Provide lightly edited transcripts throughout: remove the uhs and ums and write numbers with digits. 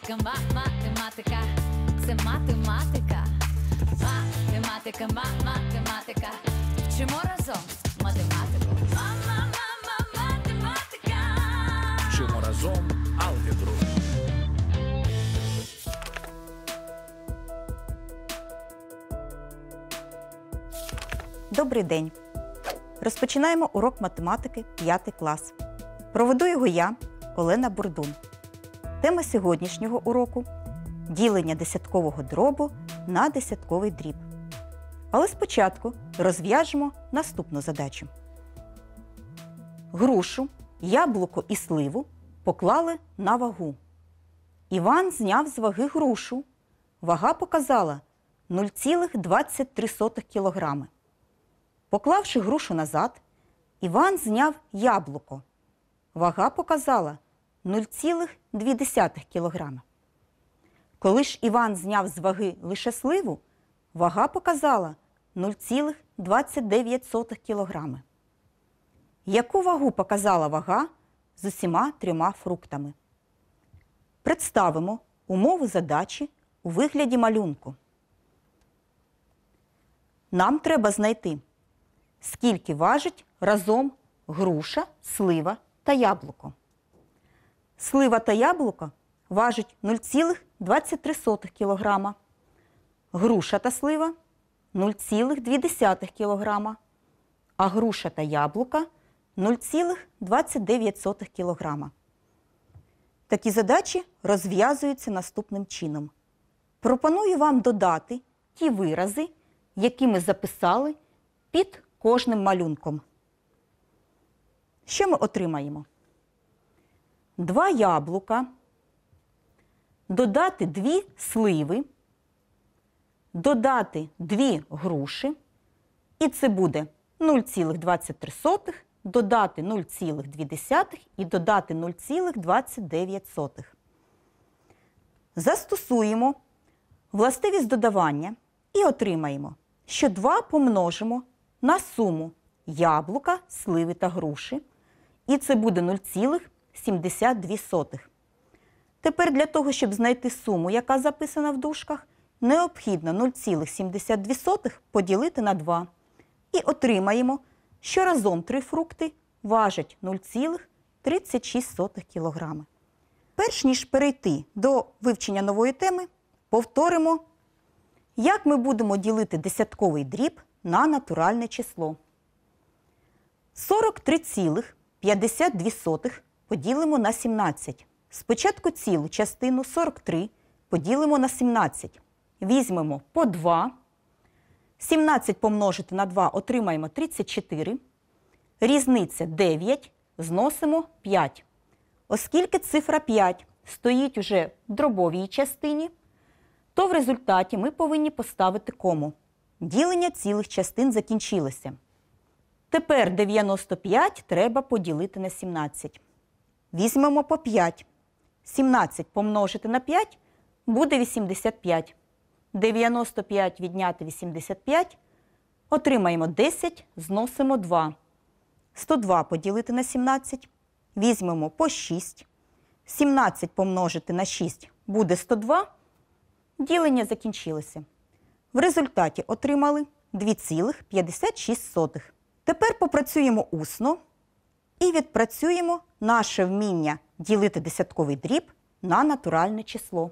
Математика, математика, це математика. Математика, математика, вчимо разом математику. Математика. Вчимо разом алгебру. Добрий день! Розпочинаємо урок математики 5 клас. Проведу його я, Олена Бурдун. Тема сьогоднішнього уроку – ділення десяткового дробу на десятковий дріб. Але спочатку розв'яжемо наступну задачу. Грушу, яблуко і сливу поклали на вагу. Іван зняв з ваги грушу. Вага показала 0,23 кг. Поклавши грушу назад, Іван зняв яблуко. Вага показала 0,2 кг. Коли ж Іван зняв з ваги лише сливу, вага показала 0,29 кг. Яку вагу показала вага з усіма трьома фруктами? Представимо умову задачі у вигляді малюнку. Нам треба знайти, скільки важить разом груша, слива та яблуко. Слива та яблуко важать 0,23 кг, груша та слива – 0,2 кг, а груша та яблука – 0,29 кг. Такі задачі розв'язуються наступним чином. Пропоную вам додати ті вирази, які ми записали під кожним малюнком. Що ми отримаємо? 2 яблука, додати 2 сливи, додати 2 груші, і це буде 0,23, додати 0,2 і додати 0,29. Застосуємо властивість додавання і отримаємо, що 2 помножимо на суму яблука, сливи та груші, і це буде 0,72. Тепер для того, щоб знайти суму, яка записана в дужках, необхідно 0,72 поділити на 2. І отримаємо, що разом 3 фрукти важать 0,36 кг. Перш ніж перейти до вивчення нової теми, повторимо, як ми будемо ділити десятковий дріб на натуральне число. 43,52 поділимо на 17. Спочатку цілу частину 43 поділимо на 17. Візьмемо по 2. 17 помножити на 2 отримаємо 34. Різниця 9, зносимо 5. Оскільки цифра 5 стоїть уже в дробовій частині, то в результаті ми повинні поставити кому. Ділення цілих частин закінчилося. Тепер 95 треба поділити на 17. Візьмемо по 5. 17 помножити на 5 буде 85. 95 відняти 85 отримаємо 10, зносимо 2. 102 поділити на 17. Візьмемо по 6. 17 помножити на 6 буде 102. Ділення закінчилося. В результаті отримали 2,56. Тепер попрацюємо усно і відпрацюємо наше вміння ділити десятковий дріб на натуральне число.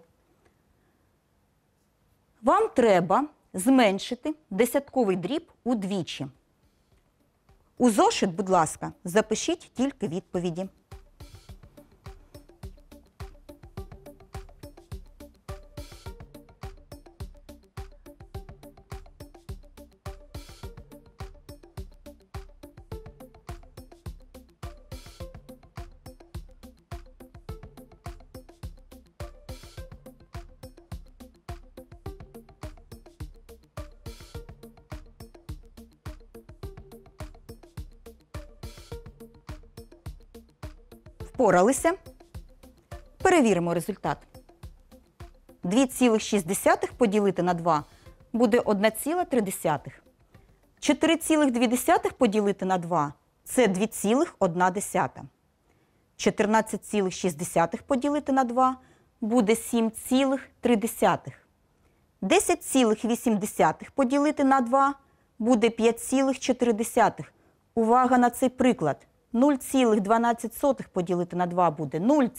Вам треба зменшити десятковий дріб удвічі. У зошит, будь ласка, запишіть тільки відповіді. Впоралися? Перевіримо результат. 2,6 поділити на 2 буде 1,3. 4,2 поділити на 2 – це 2,1. 14,6 поділити на 2 буде 7,3. 10,8 поділити на 2 буде 5,4. Увага на цей приклад. 0,12 поділити на 2 буде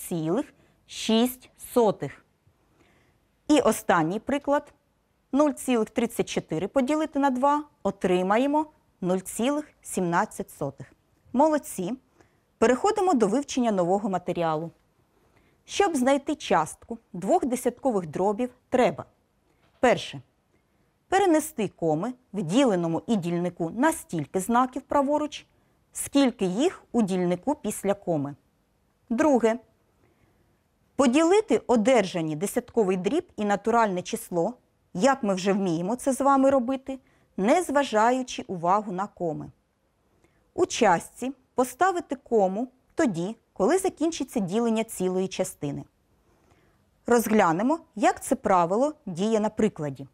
0,6. І останній приклад. 0,34 поділити на 2 отримаємо 0,17. Молодці! Переходимо до вивчення нового матеріалу. Щоб знайти частку двох десяткових дробів, треба: перше. Перенести коми в діленому і дільнику на стільки знаків праворуч, скільки їх у дільнику після коми. Друге. Поділити одержані десятковий дріб і натуральне число, як ми вже вміємо це з вами робити, не зважаючи увагу на коми. У частці поставити кому тоді, коли закінчиться ділення цілої частини. Розглянемо, як це правило діє на прикладі.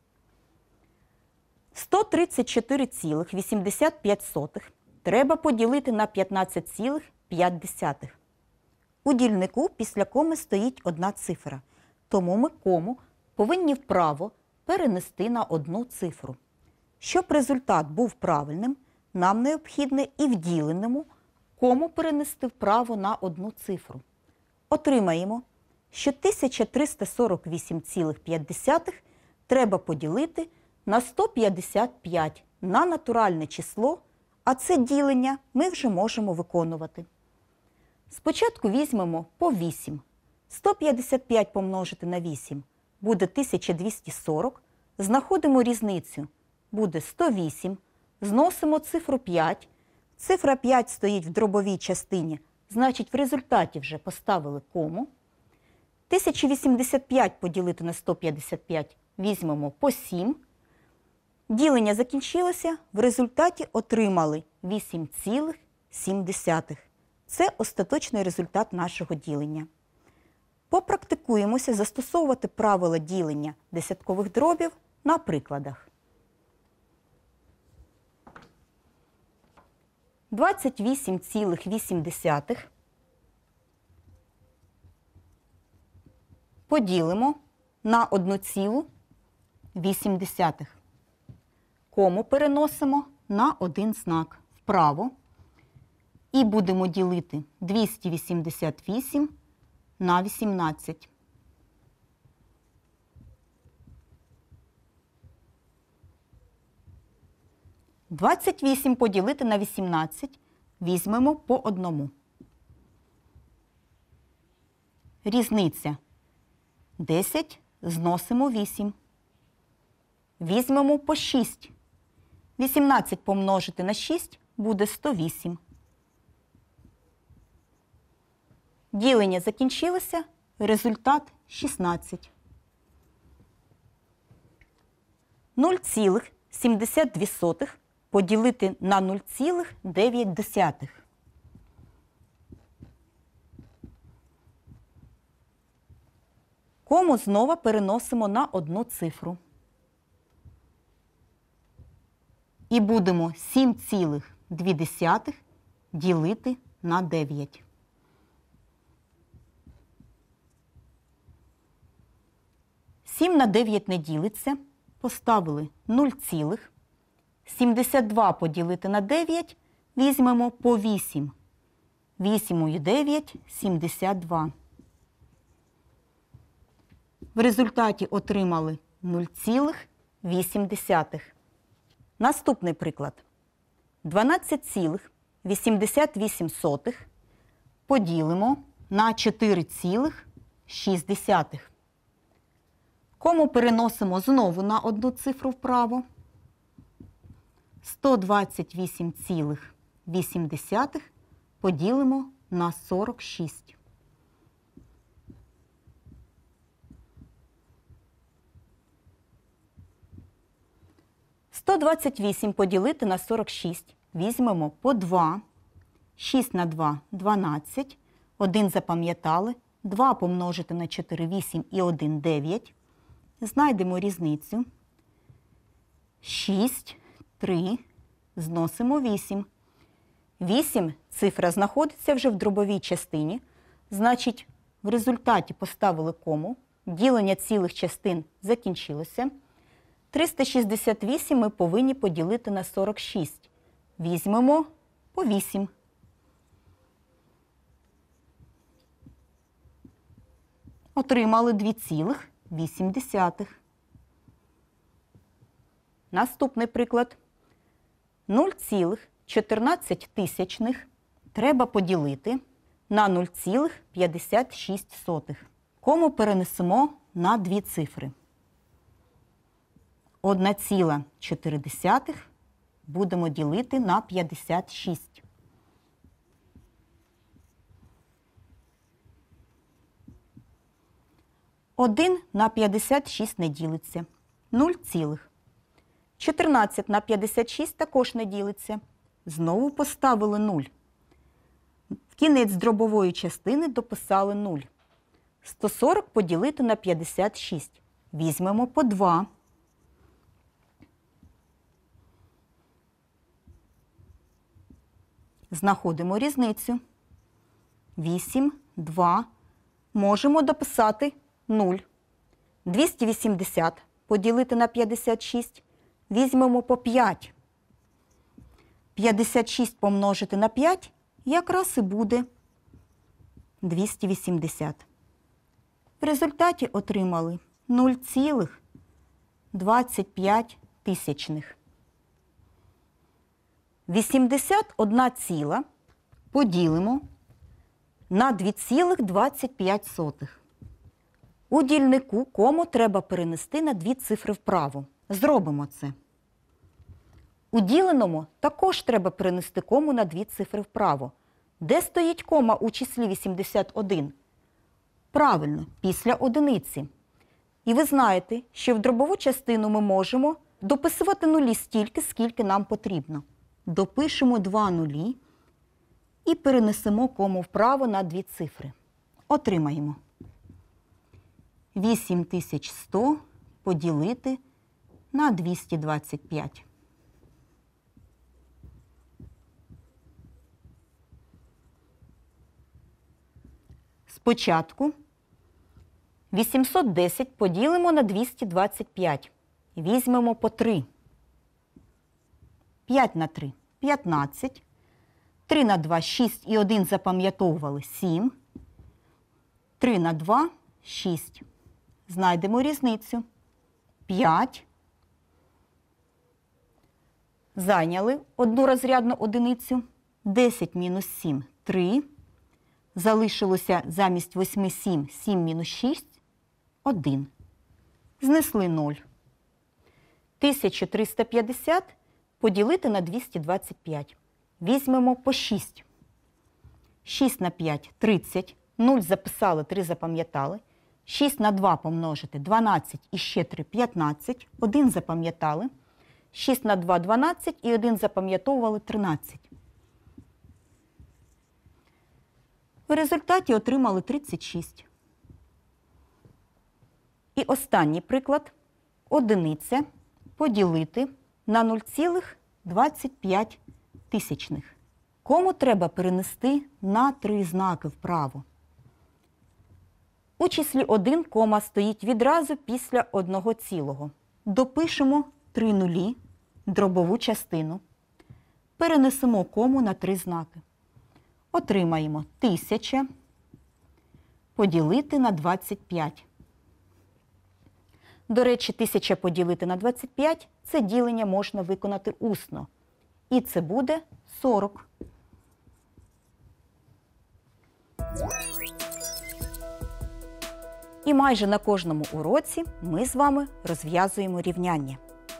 134,85 треба поділити на 15,5. У дільнику після коми стоїть одна цифра, тому ми кому повинні вправо перенести на одну цифру. Щоб результат був правильним, нам необхідно і в діленому кому перенести вправо на одну цифру. Отримаємо, що 1348,5 треба поділити на 155 на натуральне число, а це ділення ми вже можемо виконувати. Спочатку візьмемо по 8. 155 помножити на 8 буде 1240. Знаходимо різницю. Буде 108. Зносимо цифру 5. Цифра 5 стоїть в дробовій частині, значить в результаті вже поставили кому. 1085 поділити на 155 візьмемо по 7. Ділення закінчилося, в результаті отримали 8,7. Це остаточний результат нашого ділення. Попрактикуємося застосовувати правила ділення десяткових дробів на прикладах. 28,8 поділимо на 1,8. Кому переносимо на один знак вправо. І будемо ділити 288 на 18. – 28 поділити на 18 візьмемо по одному. Різниця 10, зносимо 8. Візьмемо по 6. 18 помножити на 6 буде 108. Ділення закінчилося, результат 16. 0,72 поділити на 0,9. Кому знову переносимо на одну цифру. І будемо 7,2 ділити на 9. Сім на 9 не ділиться. Поставили 0,72 поділити на 9, візьмемо по 8. 8 і 9 – 72. В результаті отримали 0,8. Наступний приклад. 12,88 поділимо на 4,6. Кому переносимо знову на одну цифру вправо. 128,8 поділимо на 46. – 128 поділити на 46 візьмемо по 2. 6 на 2 – 12. 1 запам'ятали. 2 помножити на 4 – 8 і 1 – 9. Знайдемо різницю. 6, 3, зносимо 8. 8 цифра знаходиться вже в дробовій частині, значить В результаті поставили кому. Ділення цілих частин закінчилося. 368 ми повинні поділити на 46. Візьмемо по 8. Отримали 2,8. Наступний приклад. 0,14 треба поділити на 0,56. Кому перенесемо на дві цифри. 1,4 будемо ділити на 56. Один на 56 не ділиться. 0 цілих. 14 на 56 також не ділиться. Знову поставили 0. В кінець дробової частини дописали 0. 140 поділити на 56. Візьмемо по 2. Знаходимо різницю. 8, 2. Можемо дописати 0. 280 поділити на 56. Візьмемо по 5. 56 помножити на 5 якраз і буде 280. В результаті отримали 0,25. 81 ціла поділимо на 2,25. У дільнику кому треба перенести на дві цифри вправо. Зробимо це. У діленому також треба перенести кому на дві цифри вправо. Де стоїть кома у числі 81? Правильно, після одиниці. І ви знаєте, що в дробову частину ми можемо дописувати нулі стільки, скільки нам потрібно. Допишемо 2 нулі і перенесемо кому вправо на дві цифри. Отримаємо 8100 поділити на 225. Спочатку 810 поділимо на 225. Візьмемо по 3. 5 на 3 – 15. 3 на 2 – 6 і 1 запам'ятовували – 7. 3 на 2 – 6. Знайдемо різницю. 5. Зайняли одну розрядну одиницю. 10 мінус 7 – 3. Залишилося замість 8 – 7, 7 мінус 6 – 1. Знесли 0. 1350 поділити на 225. Візьмемо по 6. 6 на 5 – 30. 0 записали, 3 запам'ятали. 6 на 2 помножити – 12 і ще 3 – 15. 1 запам'ятали. 6 на 2 – 12 і 1 запам'ятовували – 13. В результаті отримали 36. І останній приклад. Одиниця поділити на 0,25. Кому треба перенести на 3 знаки вправо? У числі 1 кома стоїть відразу після одного цілого. Допишемо 3 нулі, дробову частину. Перенесемо кому на 3 знаки. Отримаємо 1000 поділити на 25. До речі, 1000 поділити на 25 – це ділення можна виконати усно. І це буде 40. І майже на кожному уроці ми з вами розв'язуємо рівняння.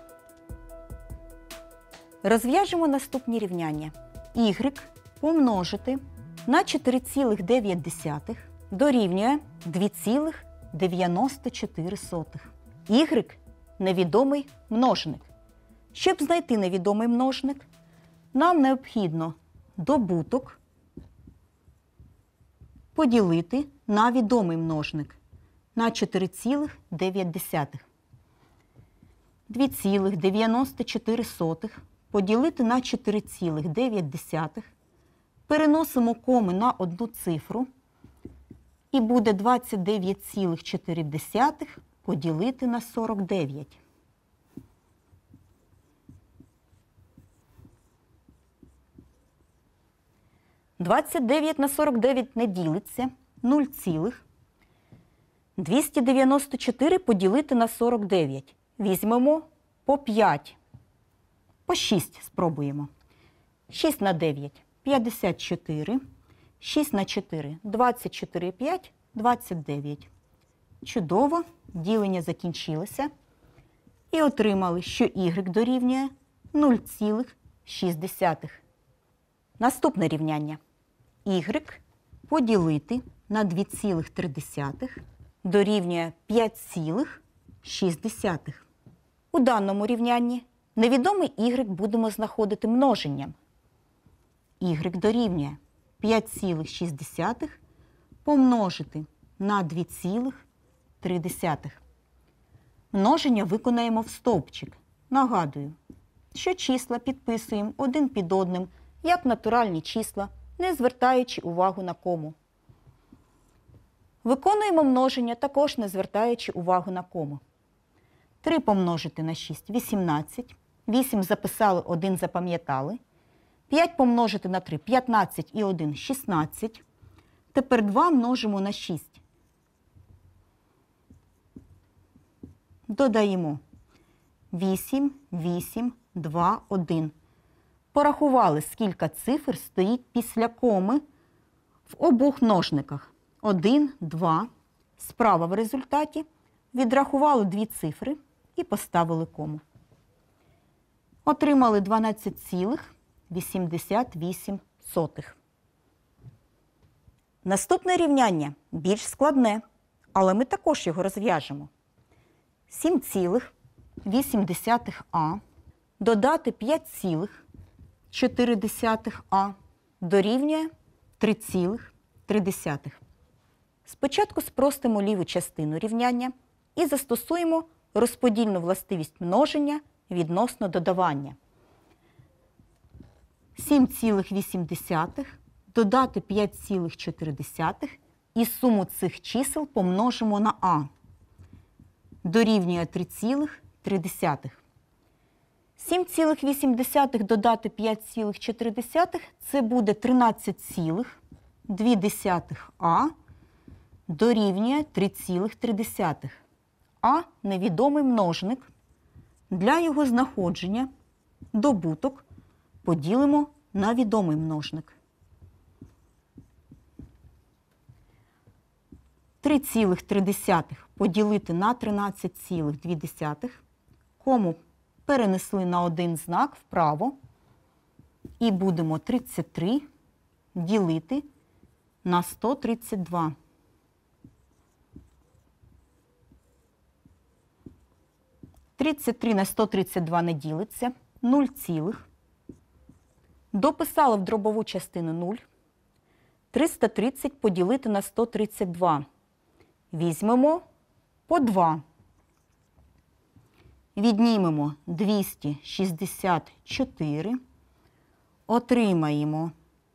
Розв'яжемо наступні рівняння. Y помножити на 4,9 дорівнює 2,94. Y – невідомий множник. Щоб знайти невідомий множник, нам необхідно добуток поділити на відомий множник на 4,9. 2,94 поділити на 4,9. Переносимо коми на одну цифру. І буде 29,4 поділити на 49. «29 на 49 не ділиться. 0,294 поділити на 49. Візьмемо по 5. По 6 спробуємо. 6 на 9 – 54. 6 на 4 – 24, 5 – 29. Чудово, ділення закінчилося. І отримали, що y дорівнює 0,6. Наступне рівняння. Y поділити на 2,3 дорівнює 5,6. У даному рівнянні невідомий y будемо знаходити множенням. Y дорівнює 5,6 помножити на 2,3. Множення виконаємо в стовпчик. Нагадую, що числа підписуємо один під одним, як натуральні числа, не звертаючи увагу на кому. Виконуємо множення, також не звертаючи увагу на кому. 3 помножити на 6 – 18. 8 записали, 1 запам'ятали. 5 помножити на 3 – 15 і 1 – 16. Тепер 2 множимо на 6. Додаємо 8, 8, 2, 1. Порахували, скільки цифр стоїть після коми в обох множниках. 1, 2. Справа в результаті відрахували 2 цифри і поставили кому. Отримали 12,88. Наступне рівняння більш складне, але ми також його розв'яжемо. 7,8а додати 5,4а дорівнює 3,3. Спочатку спростимо ліву частину рівняння і застосуємо розподільну властивість множення відносно додавання. 7,8 додати 5,4 і суму цих чисел помножимо на а. Дорівнює 3,3. 7,8 додати 5,4 – це буде 13,2а дорівнює 3,3. А – невідомий множник. Для його знаходження добуток поділимо на відомий множник. 3,3 поділити на 13,2. Кому перенесли на один знак вправо. І будемо 33 ділити на 132. «33 на 132 не ділиться. 0 цілих. Дописали в дробову частину 0. 330 поділити на 132. Візьмемо по 2. Віднімемо 264. Отримаємо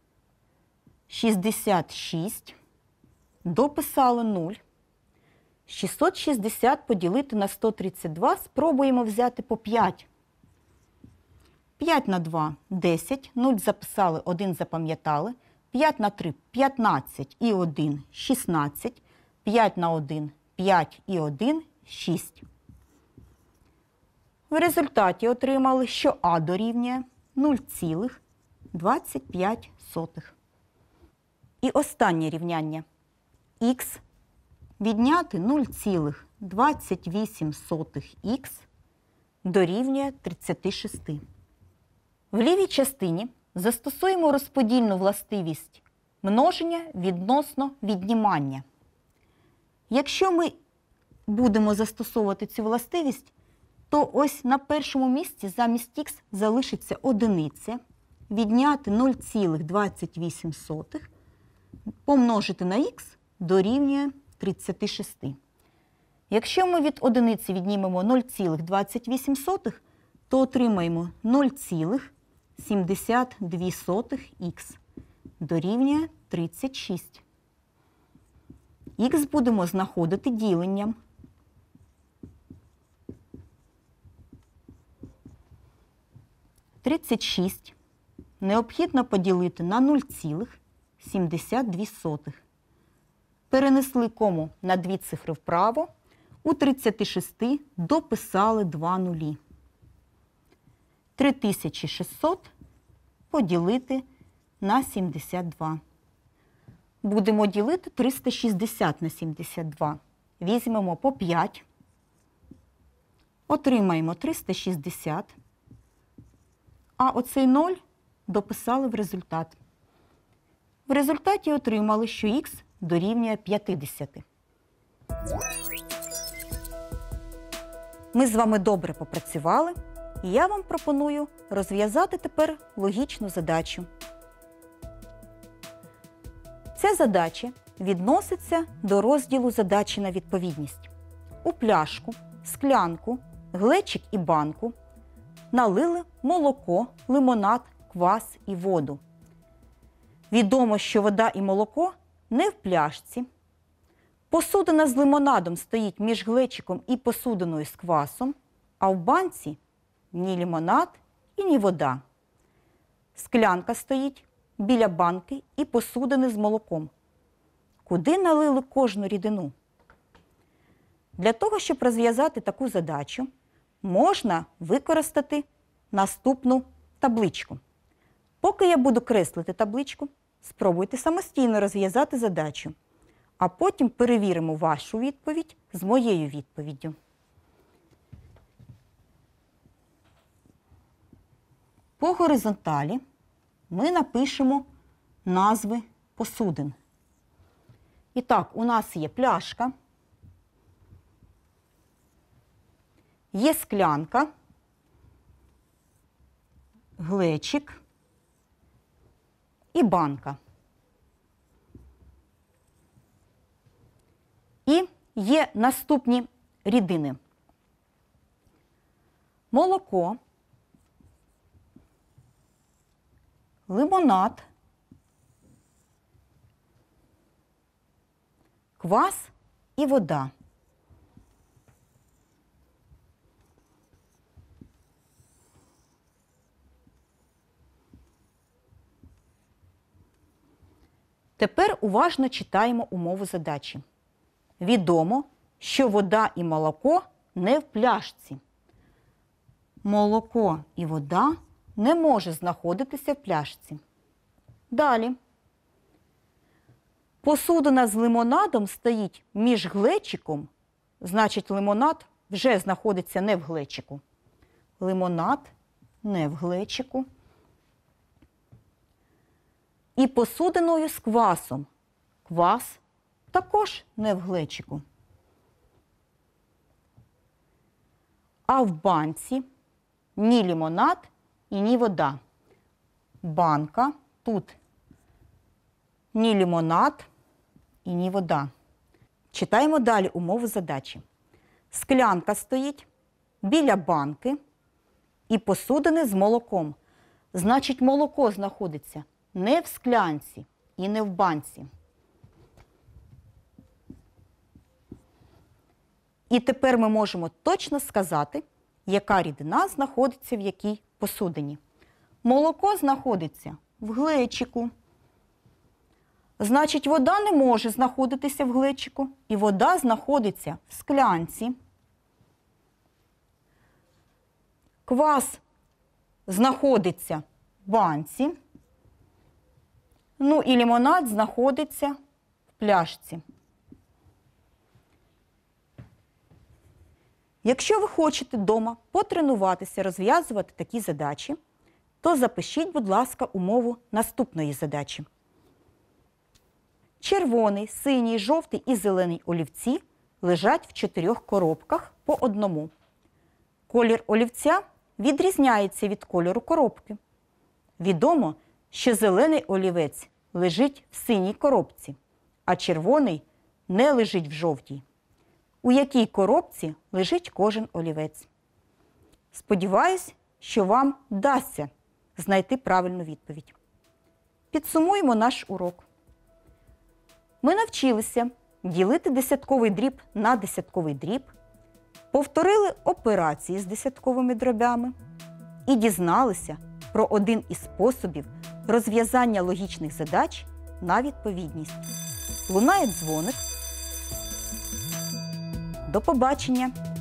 66. Дописали 0. 660 поділити на 132 спробуємо взяти по 5. 5 на 2 – 10. 0 записали, 1 запам'ятали. 5 на 3 – 15 і 1 – 16. 5 на 1 – 5 і 1 – 6. В результаті отримали, що А дорівнює 0,25. І останнє рівняння. Х відняти 0,28х дорівнює 36. В лівій частині застосуємо розподільну властивість множення відносно віднімання. Якщо ми будемо застосовувати цю властивість, то ось на першому місці замість х залишиться одиниця, відняти 0,28 помножити на х дорівнює 36. Якщо ми від одиниці віднімемо 0,28, то отримаємо 0,72х дорівнює 36. Х будемо знаходити діленням. 36 необхідно поділити на 0,72. Перенесли кому на дві цифри вправо. У 36 дописали 2 нулі. 3600 поділити на 72. Будемо ділити 360 на 72. Візьмемо по 5. Отримаємо 360. А оцей 0 дописали в результат. В результаті отримали, що х дорівнює 50. Ми з вами добре попрацювали, і я вам пропоную розв'язати тепер логічну задачу. Ця задача відноситься до розділу задачі на відповідність. У пляшку, склянку, глечик і банку налили молоко, лимонад, квас і воду. Відомо, що вода і молоко не в пляшці. Посудина з лимонадом стоїть між глечиком і посудиною з квасом, а в банці ні лимонад і ні вода. Склянка стоїть біля банки і посудини з молоком. Куди налили кожну рідину? Для того, щоб розв'язати таку задачу, можна використати наступну табличку. Поки я буду креслити табличку, спробуйте самостійно розв'язати задачу, а потім перевіримо вашу відповідь з моєю відповіддю. По горизонталі ми напишемо назви посудин. І так, у нас є пляшка, є склянка, глечик і банка. І є наступні рідини. Молоко, лимонад, квас і вода. Тепер уважно читаємо умову задачі. Відомо, що вода і молоко не в пляшці. Молоко і вода не може знаходитися в пляшці. Далі. Посудина з лимонадом стоїть між глечиком, значить лимонад вже знаходиться не в глечику. Лимонад не в глечику. І посудиною з квасом. Квас також не в глечику. А в банці ні лимонад і ні вода. Банка, тут ні лимонад і ні вода. Читаємо далі умову задачі. Склянка стоїть біля банки і посудини з молоком. Значить, молоко знаходиться не в склянці і не в банці. І тепер ми можемо точно сказати, яка рідина знаходиться в якій посудині. Молоко знаходиться в глечику. Значить, вода не може знаходитися в глечику, і вода знаходиться в склянці. Квас знаходиться в банці. Ну і лимонад знаходиться в пляшці. Якщо ви хочете вдома потренуватися розв'язувати такі задачі, то запишіть, будь ласка, умову наступної задачі. Червоний, синій, жовтий і зелений олівці лежать в 4 коробках по одному. Колір олівця відрізняється від кольору коробки. Відомо, що зелений олівець лежить в синій коробці, а червоний не лежить в жовтій. У якій коробці лежить кожен олівець? Сподіваюсь, що вам вдасться знайти правильну відповідь. Підсумуємо наш урок. Ми навчилися ділити десятковий дріб на десятковий дріб, повторили операції з десятковими дробями і дізналися про один із способів розв'язання логічних задач на відповідність. Лунає дзвоник. До побачення!